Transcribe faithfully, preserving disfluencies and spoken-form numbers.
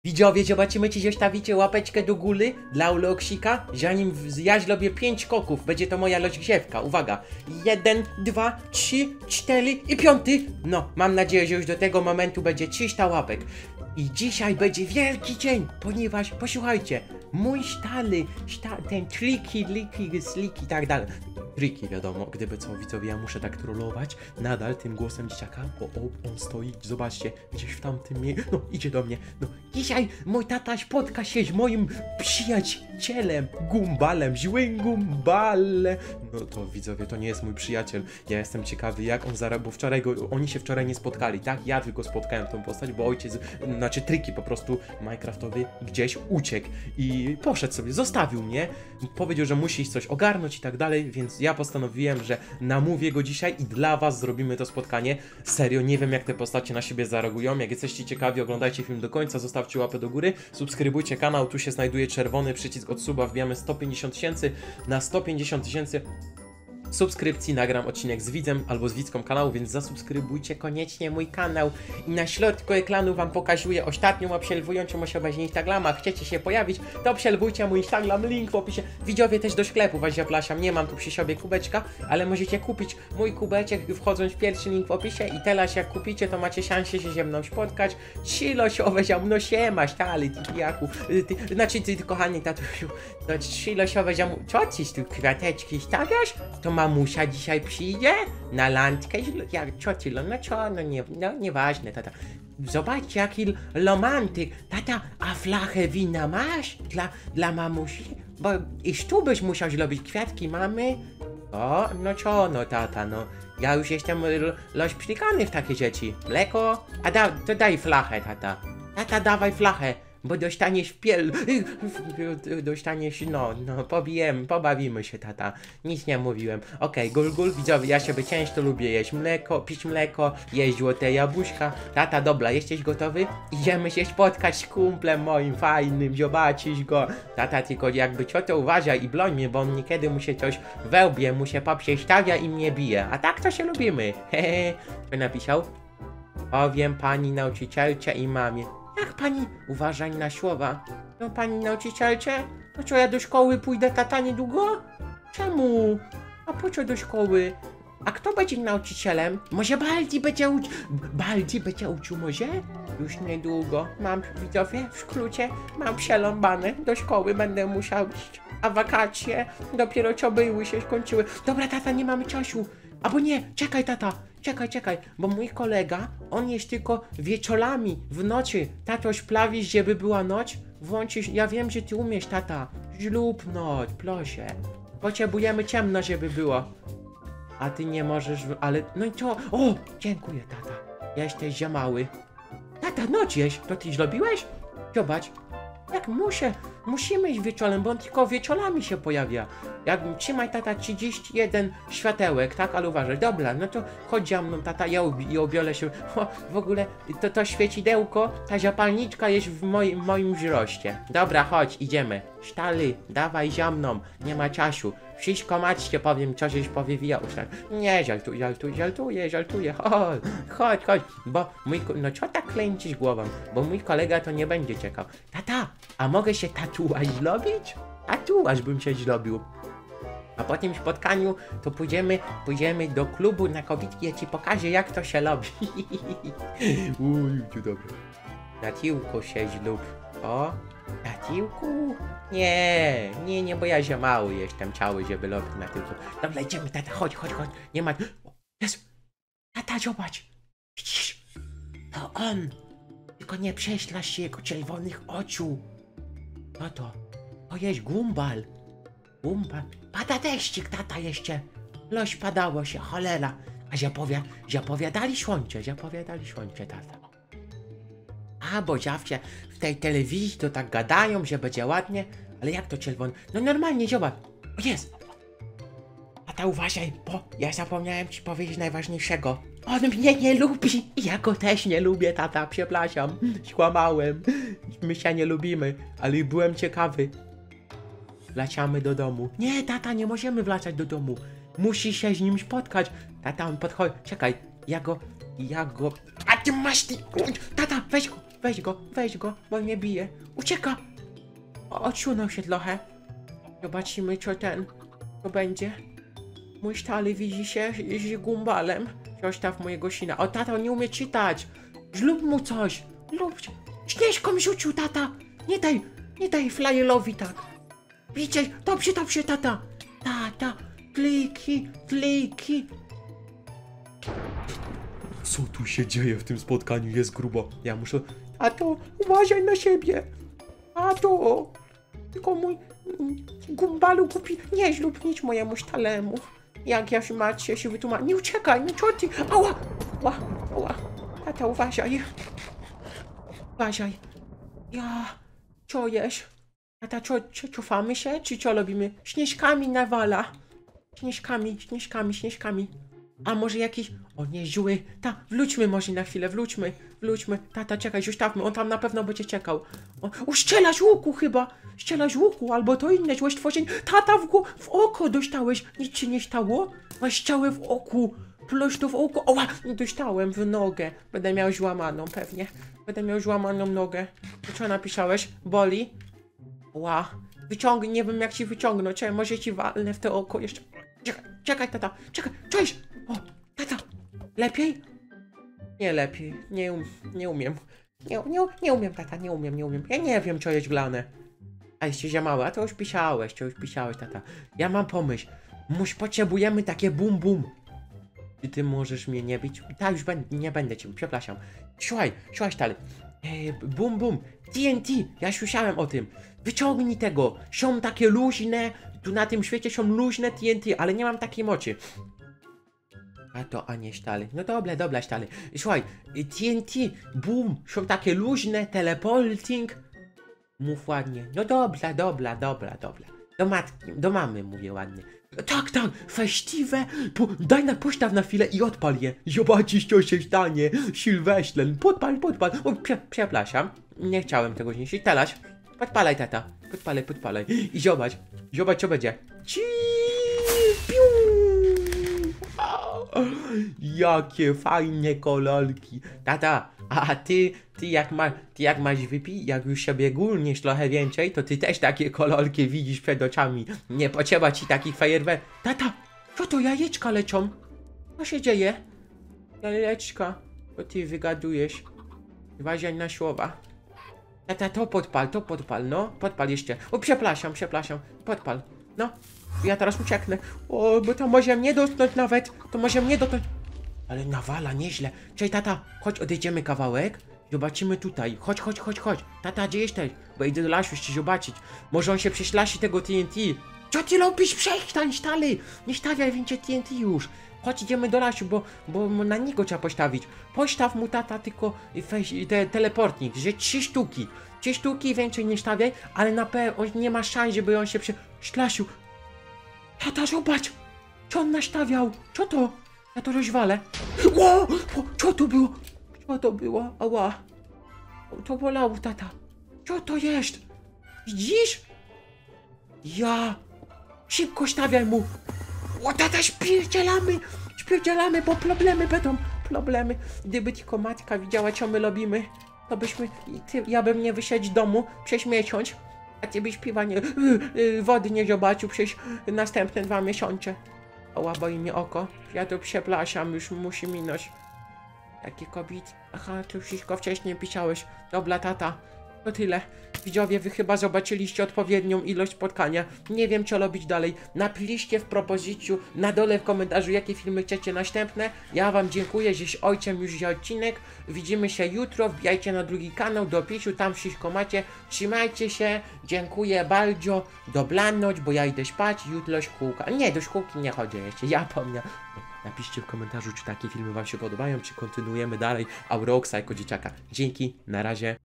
Widzowie, zobaczymy, czy zostawicie łapeczkę do góry dla Uloksika, zanim ja zrobię pięć koków. Będzie to moja rozgrzewka. Uwaga. Jeden, dwa, trzy, cztery i piąty. No, mam nadzieję, że już do tego momentu będzie trzysta łapek. I dzisiaj będzie wielki dzień, ponieważ, posłuchajcie, mój stary, sta, ten triki, liki, sliki i tak dalej. Triki, wiadomo, gdyby co, widzowie, ja muszę tak trollować nadal tym głosem dzieciaka, bo o, on stoi, zobaczcie, gdzieś w tamtym miejscu, no, idzie do mnie, no, dzisiaj mój tata spotka się z moim przyjacielem, Gumbalem, złym Gumbalem. No to, widzowie, to nie jest mój przyjaciel, ja jestem ciekawy, jak on zaraz, bo wczoraj go, oni się wczoraj nie spotkali, tak, ja tylko spotkałem tą postać, bo ojciec, znaczy triki po prostu Minecraftowy gdzieś uciekł i poszedł sobie, zostawił mnie, powiedział, że musi coś ogarnąć i tak dalej, więc ja postanowiłem, że namówię go dzisiaj i dla was zrobimy to spotkanie. Serio, nie wiem, jak te postacie na siebie zareagują. Jak jesteście ciekawi, oglądajcie film do końca, zostawcie łapę do góry, subskrybujcie kanał, tu się znajduje czerwony przycisk od suba, wbijamy sto pięćdziesiąt tysięcy, na sto pięćdziesiąt tysięcy subskrypcji nagram odcinek z widzem albo z widzką kanału, więc zasubskrybujcie koniecznie mój kanał. I na środku ekranu wam pokazuję ostatnią obserwującą osobę z Instagrama. Chcecie się pojawić, to obserwujcie mój Instagram, link w opisie. Widzowie, też do sklepu was zapraszam, nie mam tu przy sobie kubeczka, ale możecie kupić mój kubeczek wchodząc w pierwszy link w opisie i teraz jak kupicie, to macie szansę się ze mną spotkać. Trzy losowe za mną siema, stary, ty pijaku, ty, znaczy ty, kochani tatusiu, to trzy losowe za mną, co ci tu kwiateczki stawiasz? To mamusia dzisiaj przyjdzie na landkę, jak co ty, no co, no nie, no nieważne, tata. Zobaczcie, jaki romantyk. Tata, a flachę wina masz dla, dla mamusi? Bo iż tu byś musiał zrobić kwiatki mamy? O, no co, no tata, no. Ja już jestem rozprzykany w takie rzeczy. Mleko? A da, to daj flachę, tata. Tata, dawaj flachę. Bo dostaniesz w piel... Dostaniesz... No, no, pobijemy, pobawimy się, tata. Nic nie mówiłem. Okej, okay, gul, gul, widzowie, ja sobie często lubię jeść mleko, pić mleko, jeść złote jabłuszka. Tata, dobra, jesteś gotowy? Idziemy się spotkać z kumplem moim fajnym, zobaczysz go. Tata, tylko jakby co, to uważaj i broń mnie, bo on niekiedy mu się coś wełbie, mu się poprzestawia i mnie bije. A tak to się lubimy. Hehe. Co napisał? Powiem pani nauczycielce i mamie. Jak pani? Uważaj na słowa. No pani nauczycielce? To co, ja do szkoły pójdę, tata, niedługo? Czemu? A po co do szkoły? A kto będzie nauczycielem? Może Baldi będzie uczył? Baldi będzie uczył może? Już niedługo. Mam, widzowie, w skrócie, mam przeląbane. Do szkoły będę musiał iść. A wakacje dopiero co były, się skończyły. Dobra, tata, nie mamy czasu. Albo nie, czekaj, tata. Czekaj, czekaj, bo mój kolega, on jest tylko wieczorami, w nocy. Tato, sprawisz, żeby była noc? Włączysz, ja wiem, że ty umiesz, tata. Zrób noc, proszę. Potrzebujemy ciemno, żeby było. A ty nie możesz, ale, no i co? O, dziękuję, tata. Jesteś za mały. Tata, noc jest, to ty zrobiłeś? Zobacz. Jak muszę, musimy iść wieczorem, bo on tylko wieczorami się pojawia. Jak trzymaj, tata, trzydzieści jeden światełek, tak? Ale uważaj, dobra, no to chodź za mną, tata, ja i obiorę się. O, w ogóle to, to świecidełko, ta zapalniczka jest w moim, moim wzroście. Dobra, chodź, idziemy. Stary, dawaj za mną, nie ma czasu. Wszystko macie, powiem, co żeś powywijał. Nie, żartuję, żartuję, żartuję, żartuję. Chodź, chodź, chodź, bo mój, no co tak klęcisz głową? Bo mój kolega to nie będzie czekał. Tata, a mogę się tatuaż zrobić? Tatuaż bym się zrobił. A po tym spotkaniu to pójdziemy, pójdziemy do klubu na kobitki, ja ci pokażę, jak to się robi. Uj, dobra. Na tiłku się zrób. O, na tiłku? Nie, nie, nie, bo ja za mały jestem cały, żeby robić na tyłku. Dobra, idziemy, tata, chodź, chodź, chodź. Nie ma... Jest! Tata, zobacz! Widzisz? To on! Tylko nie prześlasz się jego czerwonych oczu. No to, to jest Gumbal. Gumbal. Pada deszczyk, tata, jeszcze. Loś padało się, cholera. A zapowiada, zapowiadali słońce, zapowiadali słońce, tata. A, bo zawsze w tej telewizji to tak gadają, że będzie ładnie. Ale jak to czerwony? No normalnie, zobacz. O, jest. Tata, uważaj, bo ja zapomniałem ci powiedzieć najważniejszego. On mnie nie lubi. Ja go też nie lubię, tata, przepraszam. Skłamałem. My się nie lubimy, ale byłem ciekawy. Wracamy do domu. Nie, tata, nie możemy wracać do domu. Musisz się z nim spotkać. Tata, on podchodzi. Czekaj, ja go... Ja go... A ty masz ty... Tata, weź go. weź go, weź go, bo mnie bije. Ucieka! O, odsunął się trochę. Zobaczymy, co ten, co będzie. Mój stary widzi się z gumbalem. Zostaw mojego syna. O, tata nie umie czytać. Zrób mu coś. Lub... Śnieżką rzucił, tata. Nie daj, nie daj flajelowi tak. Widzicie, dobrze, dobrze, tata. Tata, kliki, kliki. Co tu się dzieje w tym spotkaniu? Jest grubo. Ja muszę... Tato, uważaj na siebie. Tato. Tylko mój... Gumbalu kupi... Nie zrób nic mojemu sztalemu. Jak ja się macie się wytłumaczyć. Nie uciekaj, nie co ty? Ała! Ała, ała. Tata, uważaj. Uważaj. Ja... Co jest? Tata, co, co, cofamy się? Czy co robimy? Śnieżkami nawala. Śnieżkami, śnieżkami, śnieżkami. A może jakiś... O nie, zły. Ta, wróćmy może na chwilę, wróćmy. Wróćmy. Tata, czekaj, zostawmy. On tam na pewno będzie czekał. O, o strzelasz łuku chyba. Strzelasz łuku, albo to inne złe stworzenie. Tata, w, go, w oko dostałeś. Nic ci nie stało? Masz strzałę w oku. Ploś to w oko. Oła, dostałem w nogę. Będę miał złamaną pewnie. Będę miał złamaną nogę. Co napisałeś? Boli? Ła. Wyciągnij, nie wiem jak ci wyciągnąć. Czekaj, może ci walnę w to oko jeszcze. Czekaj, czekaj, tata. Czekaj, cześć. O, tata. Lepiej? Nie lepiej. Nie, um, nie umiem. Nie, nie, nie umiem, tata, nie umiem, nie umiem. Ja nie wiem, co jest glane. A jesteś za mały, a to już pisałeś, to już pisałeś, tata. Ja mam pomysł. Muś, potrzebujemy takie bum bum. Czy ty możesz mnie nie bić? Tak, już ben, nie będę cię, przepraszam. Słuchaj, słuchaj, stary. Eee, bum bum. T N T, ja słyszałem o tym. Wyciągnij tego. Są takie luźne, tu na tym świecie są luźne T N T, ale nie mam takiej mocy. A to, a nie stary. No dobra, dobra, stary. Słuchaj, T N T, boom, są takie luźne, teleporting. Mów ładnie. No dobra, dobra, dobra, dobra. Do matki, do mamy mówię ładnie. Tak, tak, festiwe, po, daj na postaw na chwilę i odpal je. Zobaczysz, co się stanie. Sylwester, podpal, podpal. O, prze, przepraszam, nie chciałem tego zniszczyć. Teraz, podpalaj, tata. Podpalaj, podpalaj. I zobacz, zobacz, co będzie. Ci, piu. Jakie fajne kolorki. Tata, a ty, ty jak, ma, ty jak masz wypij, jak już sobie gulniesz trochę więcej, to ty też takie kolorki widzisz przed oczami. Nie potrzeba ci takich fajerwerków. Tata, co to jajeczka leczą? Co się dzieje? Jajeczka, bo ty wygadujesz. Uważaj na słowa. Tata, to podpal, to podpal, no. Podpal jeszcze. O, przepraszam, przepraszam. Podpal, no. Ja teraz ucieknę. O, bo to może mnie dotknąć nawet. To może mnie dotknąć. Ale nawala nieźle. Cześć, tata, chodź, odejdziemy kawałek. Zobaczymy tutaj. Chodź, chodź, chodź, chodź. Tata, gdzie jesteś? Bo idę do lasu ci zobaczyć. Może on się prześlasi tego T N T. Co ty robisz? Przestań, stary. Nie stawiaj więcej T N T już. Chodź, idziemy do lasu, bo, bo na niego trzeba postawić. Postaw mu, tata, tylko te, teleportnik, że trzy sztuki. Trzy sztuki więcej nie stawiaj, ale na pewno nie ma szans, żeby on się prześlasił. Tata, zobacz! Co on nastawiał? Co to? Ja to rozwalę. Ło! Co to było? Co to było? Ała. To bolało, tata. Co to jest? Widzisz? Ja. Szybko stawiaj mu. O, tata, śpierdzielamy. Śpierdzielamy, bo problemy będą. Problemy. Gdyby tylko matka widziała, co my robimy, to byśmy... Ty, ja bym nie wyszedł z domu przez miesiąc. A ty byś piwa nie... Wody nie zobaczył przez następne dwa miesiące. Oła, boi mnie oko. Ja to przepraszam, już musi minąć. Takie kobiety. Aha, to wszystko wcześniej pisałeś. Dobra, tata. To tyle. Widzowie, wy chyba zobaczyliście odpowiednią ilość spotkania. Nie wiem, co robić dalej. Napiszcie w propozycju na dole w komentarzu, jakie filmy chcecie następne. Ja wam dziękuję, żeś ojcem już za odcinek. Widzimy się jutro. Wbijajcie na drugi kanał, do opisu, tam wszystko macie. Trzymajcie się. Dziękuję bardzo. Dobranoc, bo ja idę spać. Jutro szkółka. Nie, do szkółki nie chodzę jeszcze. Ja pomnę. Napiszcie w komentarzu, czy takie filmy wam się podobają, czy kontynuujemy dalej Auroxa jako dzieciaka. Dzięki, na razie.